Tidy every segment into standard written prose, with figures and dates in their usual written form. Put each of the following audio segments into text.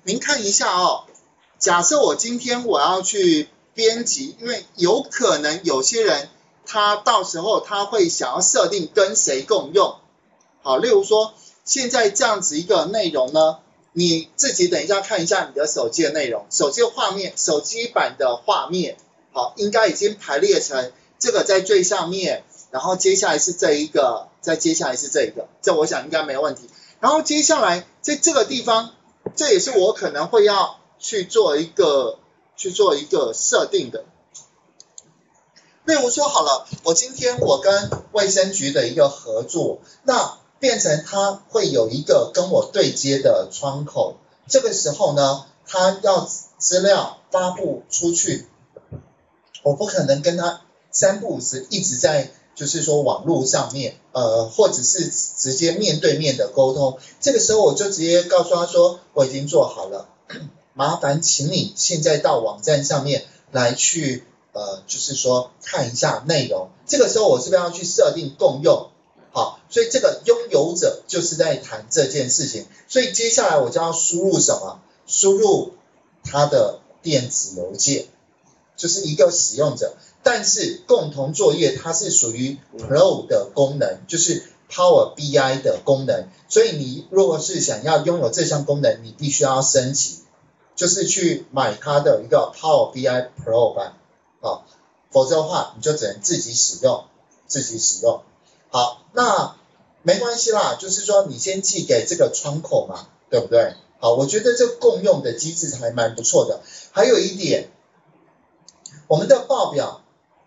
您看一下哦，假设我今天我要去编辑，因为有可能有些人他到时候他会想要设定跟谁共用。好，例如说现在这样子一个内容呢，你自己等一下看一下你的手机的内容，手机的画面，手机版的画面，好，应该已经排列成这个在最上面，然后接下来是这一个，再接下来是这一个，这我想应该没问题。然后接下来在这个地方，这也是我可能会要去做一个设定的。例如说好了，我今天我跟卫生局的一个合作，那变成它会有一个跟我对接的窗口，这个时候呢，它要资料发布出去，我不可能跟他三不五时一直在就是说网络上面，或者是直接面对面的沟通，这个时候我就直接告诉他说我已经做好了，麻烦请你现在到网站上面来去就是说看一下内容，这个时候我是不是要去设定共用？好，所以这个拥有者就是在谈这件事情，所以接下来我就要输入什么？输入他的电子邮件，就是一个使用者，但是共同作业它是属于 Pro 的功能，就是 Power BI 的功能，所以你如果是想要拥有这项功能，你必须要升级，就是去买它的一个 Power BI Pro 版，否则的话你就只能自己使用。好，那没关系啦，就是说你先寄给这个窗口嘛，对不对？好，我觉得这共用的机制还蛮不错的。还有一点，我们的报表，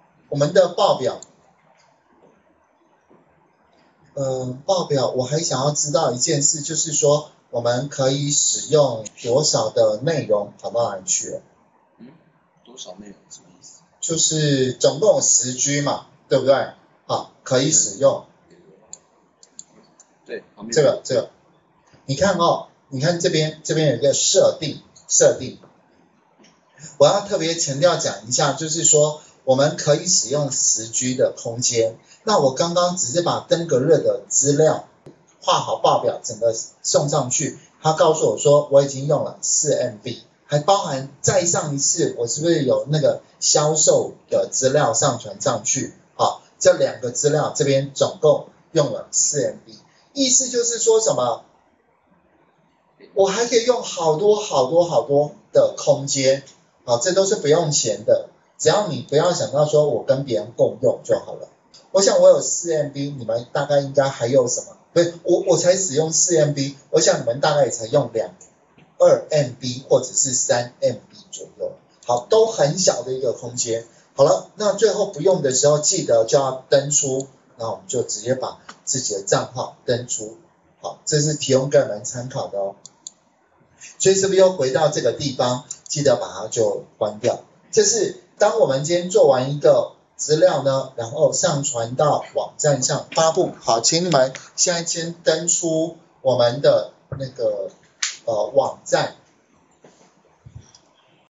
报表我还想要知道一件事，就是说我们可以使用多少的内容，跑到哪里去了？ 多少内容什么意思？ 就是总共有10G 嘛，对不对？好，可以使用。 对， 这个，你看哦，你看这边有一个设定，我要特别强调讲一下，就是说我们可以使用10G 的空间。那我刚刚只是把登革热的资料画好报表，整个送上去，他告诉我说我已经用了4MB，还包含再上一次我是不是有那个销售的资料上传上去？好，这2个资料这边总共用了4MB， 意思就是说什么？我还可以用好多的空间，好，这都是不用钱的，只要你不要想到说我跟别人共用就好了。我想我有4MB， 你们大概应该还有什么？不是，我才使用4MB， 我想你们大概也才用2MB 或者是3MB 左右，好，都很小的一个空间。好了，那最后不用的时候记得就要登出，那我们就直接把自己的账号登出，好，这是提供给你们参考的哦。所以是不是又回到这个地方，记得把它就关掉。这是当我们今天做完一个资料呢，然后上传到网站上发布。好，请你们现在先登出我们的那个网站。